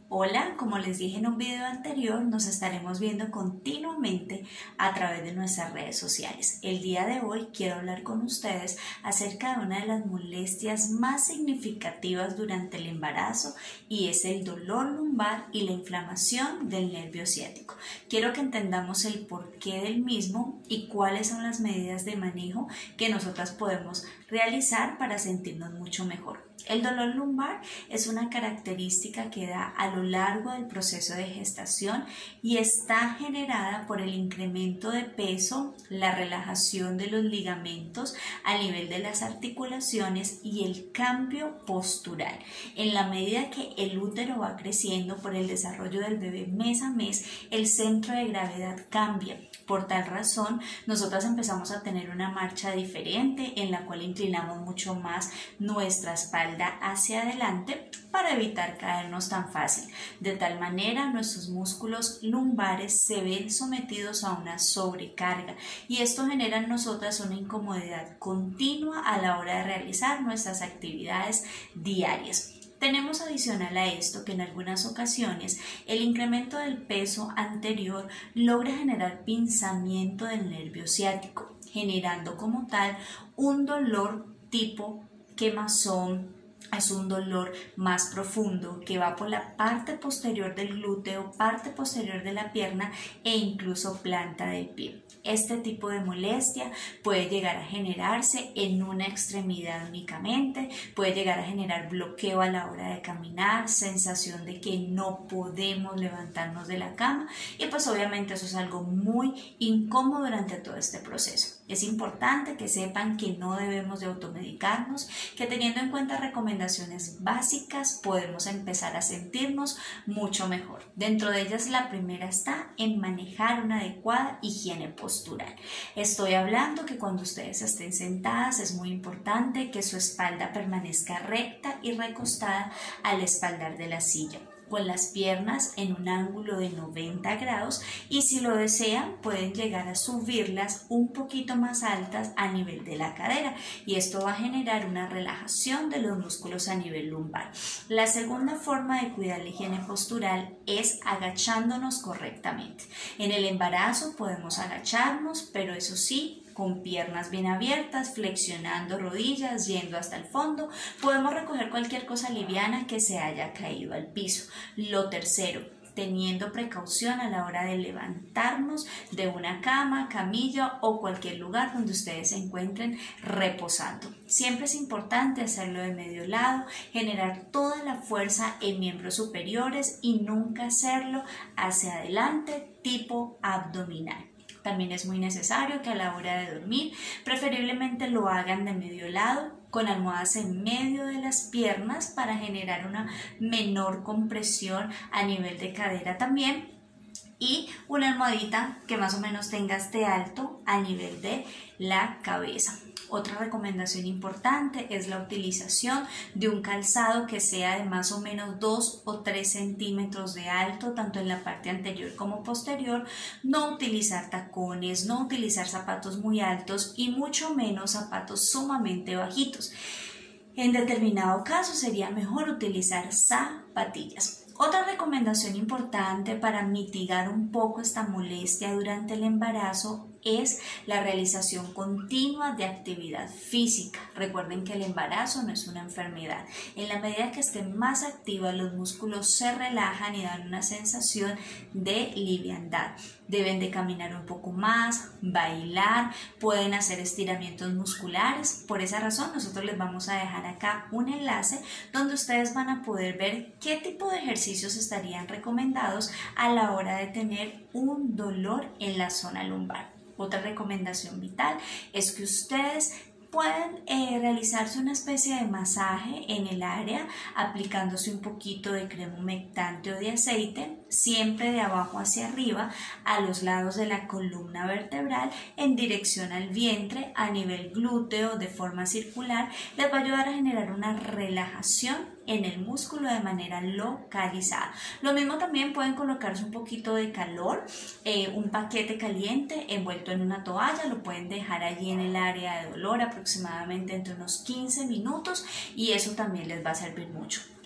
Hola, como les dije en un video anterior, nos estaremos viendo continuamente a través de nuestras redes sociales. El día de hoy quiero hablar con ustedes acerca de una de las molestias más significativas durante el embarazo y es el dolor lumbar y la inflamación del nervio ciático. Quiero que entendamos el porqué del mismo y cuáles son las medidas de manejo que nosotras podemos realizar para sentirnos mucho mejor. El dolor lumbar es una característica que da a lo largo del proceso de gestación y está generada por el incremento de peso, la relajación de los ligamentos a nivel de las articulaciones y el cambio postural. En la medida que el útero va creciendo por el desarrollo del bebé mes a mes, el centro de gravedad cambia. Por tal razón, nosotras empezamos a tener una marcha diferente en la cual inclinamos mucho más nuestra espalda hacia adelante para evitar caernos tan fácil. De tal manera, nuestros músculos lumbares se ven sometidos a una sobrecarga y esto genera en nosotras una incomodidad continua a la hora de realizar nuestras actividades diarias. Tenemos adicional a esto que en algunas ocasiones el incremento del peso anterior logra generar pinzamiento del nervio ciático, generando como tal un dolor tipo quemazón. Es un dolor más profundo que va por la parte posterior del glúteo, parte posterior de la pierna e incluso planta del pie. Este tipo de molestia puede llegar a generarse en una extremidad únicamente, puede llegar a generar bloqueo a la hora de caminar, sensación de que no podemos levantarnos de la cama y pues obviamente eso es algo muy incómodo durante todo este proceso. Es importante que sepan que no debemos de automedicarnos, que teniendo en cuenta recomendaciones básicas podemos empezar a sentirnos mucho mejor. Dentro de ellas la primera está en manejar una adecuada higiene postural. Estoy hablando que cuando ustedes estén sentadas es muy importante que su espalda permanezca recta y recostada al espaldar de la silla, con las piernas en un ángulo de 90 grados y si lo desean pueden llegar a subirlas un poquito más altas a nivel de la cadera y esto va a generar una relajación de los músculos a nivel lumbar. La segunda forma de cuidar la higiene postural es agachándonos correctamente. En el embarazo podemos agacharnos, pero eso sí, con piernas bien abiertas, flexionando rodillas, yendo hasta el fondo. Podemos recoger cualquier cosa liviana que se haya caído al piso. Lo tercero, teniendo precaución a la hora de levantarnos de una cama, camilla o cualquier lugar donde ustedes se encuentren reposando. Siempre es importante hacerlo de medio lado, generar toda la fuerza en miembros superiores y nunca hacerlo hacia adelante tipo abdominal. También es muy necesario que a la hora de dormir preferiblemente lo hagan de medio lado con almohadas en medio de las piernas para generar una menor compresión a nivel de cadera también y una almohadita que más o menos tenga este alto a nivel de la cabeza. Otra recomendación importante es la utilización de un calzado que sea de más o menos 2 o 3 centímetros de alto, tanto en la parte anterior como posterior. No utilizar tacones, no utilizar zapatos muy altos y mucho menos zapatos sumamente bajitos. En determinado caso sería mejor utilizar zapatillas. Otra recomendación importante para mitigar un poco esta molestia durante el embarazo es la realización continua de actividad física. Recuerden que el embarazo no es una enfermedad. En la medida que estén más activas, los músculos se relajan y dan una sensación de liviandad. Deben de caminar un poco más, bailar, pueden hacer estiramientos musculares. Por esa razón, nosotros les vamos a dejar acá un enlace donde ustedes van a poder ver qué tipo de ejercicios estarían recomendados a la hora de tener un dolor en la zona lumbar. Otra recomendación vital es que ustedes pueden realizarse una especie de masaje en el área aplicándose un poquito de crema humectante o de aceite, siempre de abajo hacia arriba, a los lados de la columna vertebral en dirección al vientre, a nivel glúteo, de forma circular. Les va a ayudar a generar una relajación en el músculo de manera localizada. Lo mismo también pueden colocarse un poquito de calor, un paquete caliente envuelto en una toalla, lo pueden dejar allí en el área de dolor aproximadamente entre unos 15 minutos y eso también les va a servir mucho.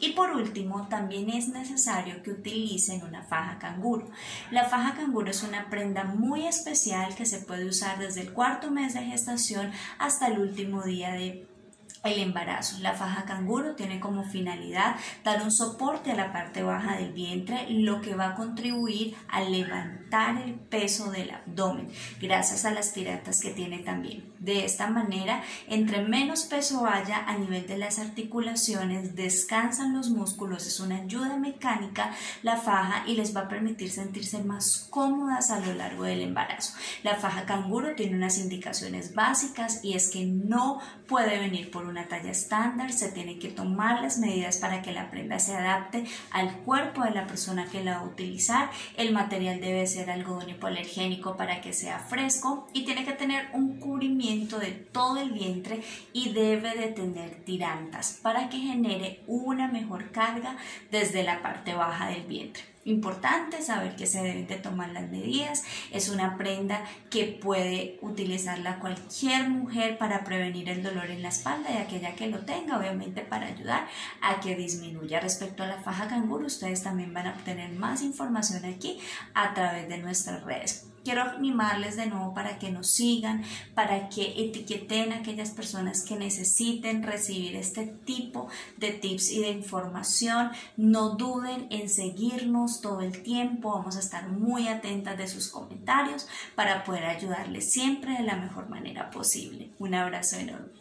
Y por último, también es necesario que utilicen una faja canguro. La faja canguro es una prenda muy especial que se puede usar desde el cuarto mes de gestación hasta el último día de el embarazo. La faja canguro tiene como finalidad dar un soporte a la parte baja del vientre, lo que va a contribuir a levantar el peso del abdomen gracias a las tiratas que tiene también. De esta manera, entre menos peso haya a nivel de las articulaciones, descansan los músculos, es una ayuda mecánica la faja y les va a permitir sentirse más cómodas a lo largo del embarazo. La faja canguro tiene unas indicaciones básicas y es que no puede venir por una talla estándar, se tiene que tomar las medidas para que la prenda se adapte al cuerpo de la persona que la va a utilizar. El material debe ser algodón hipoalergénico para que sea fresco y tiene que tener un cubrimiento de todo el vientre y debe de tener tirantas para que genere una mejor carga desde la parte baja del vientre. Importante saber que se deben de tomar las medidas. Es una prenda que puede utilizarla cualquier mujer para prevenir el dolor en la espalda y aquella que lo tenga, obviamente para ayudar a que disminuya. Respecto a la faja canguro, ustedes también van a obtener más información aquí a través de nuestras redes. Quiero animarles de nuevo para que nos sigan, para que etiqueten a aquellas personas que necesiten recibir este tipo de tips y de información. No duden en seguirnos todo el tiempo, vamos a estar muy atentas de sus comentarios para poder ayudarles siempre de la mejor manera posible. Un abrazo enorme.